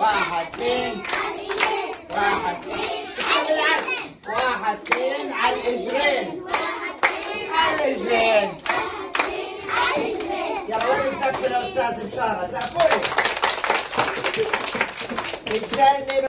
واحد اثنين واحد واحد اثنين على الاجرين على الاجرين. يلا وين الزقف يا استاذ بشاره؟ زقفوا لي.